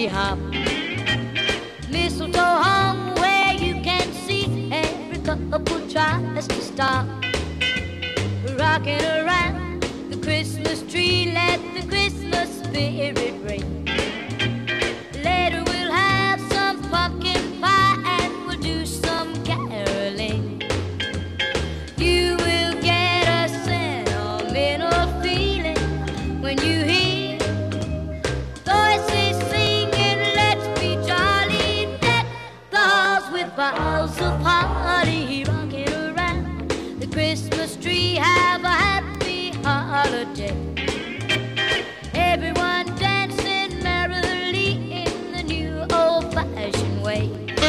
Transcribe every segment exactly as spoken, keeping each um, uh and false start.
holly hop. Mistletoe hung where you can see every couple tries to stop. Rocking around the Christmas tree, let the Christmas spirit ring. Later we'll have some pumpkin pie and we'll do some caroling. You will get a sentimental feeling when you hear voices singing, let's be jolly, deck the halls with boughs of holly. Rocking around the Christmas tree, have a happy holiday. Everyone dancing merrily in the new old-fashioned way.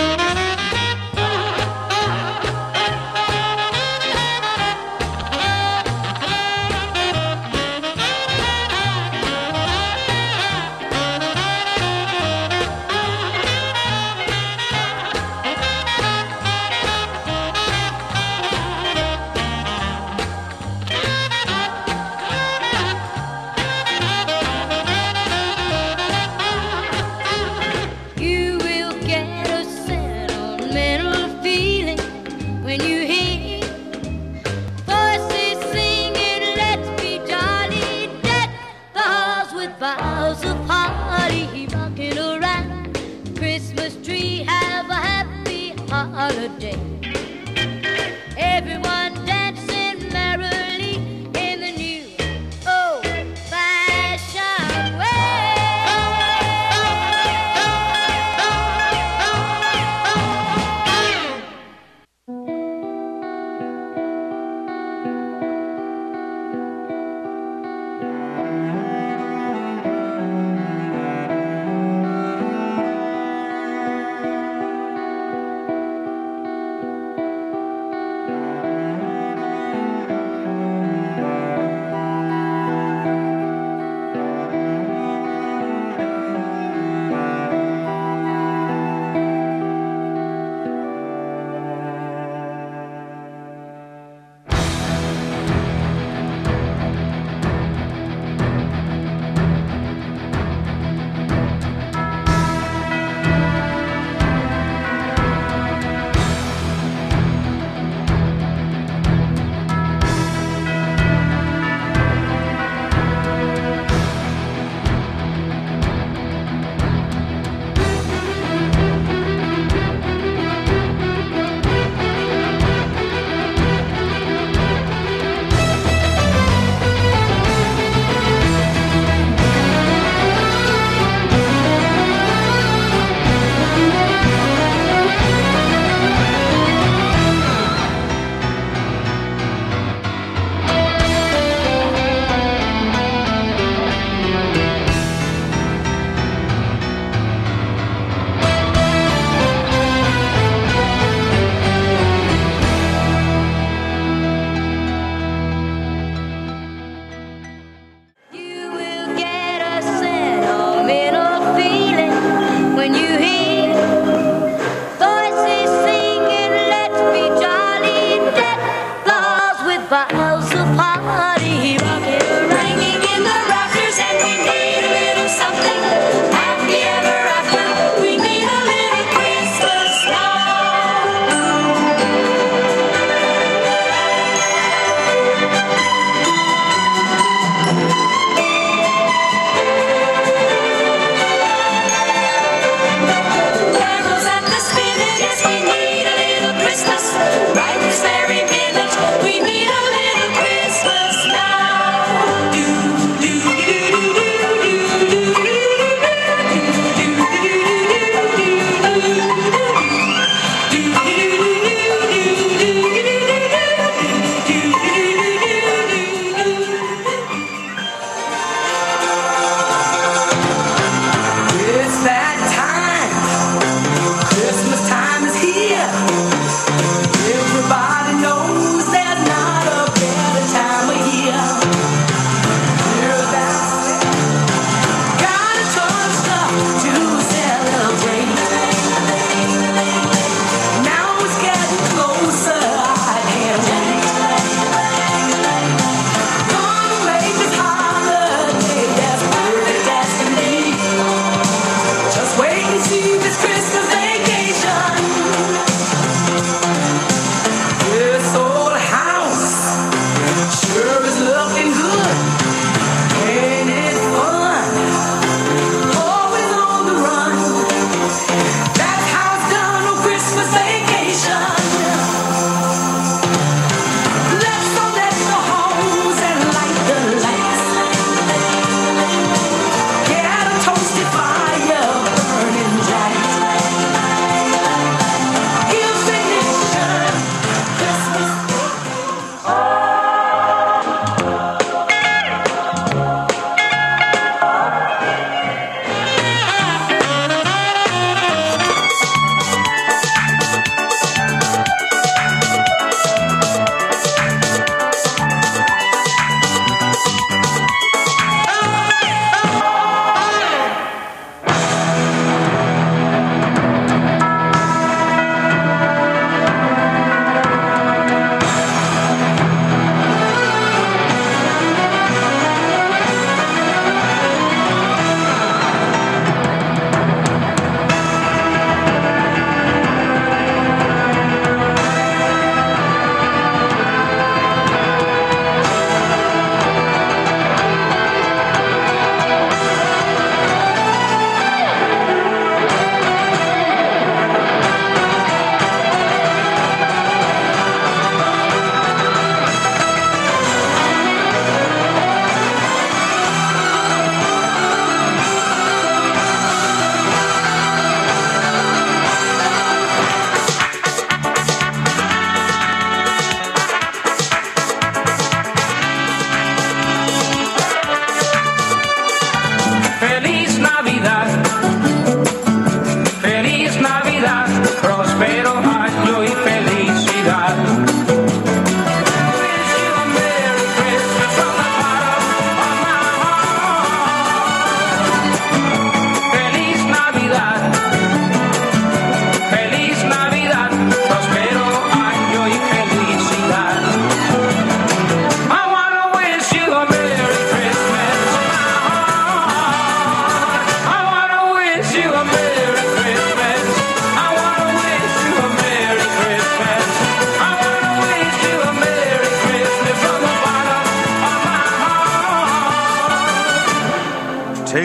You will get a sentimental feeling when you hear voices singing, let's be jolly, deck the halls with boughs of holly. Rocking around the Christmas tree, have a happy holiday. Everyone dancing merrily in the new old-fashioned way.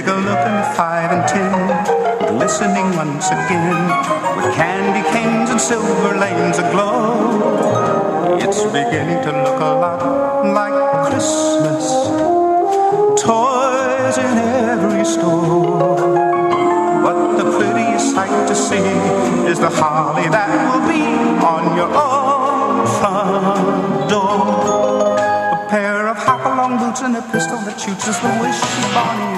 Take a look in the five and ten, glistening once again, with candy canes and silver lanes aglow. It's beginning to look a lot like Christmas, toys in every store. But the prettiest sight to see is the holly that will be on your own front door. A pair of hop-along boots and a pistol that shoots is the wish of Barney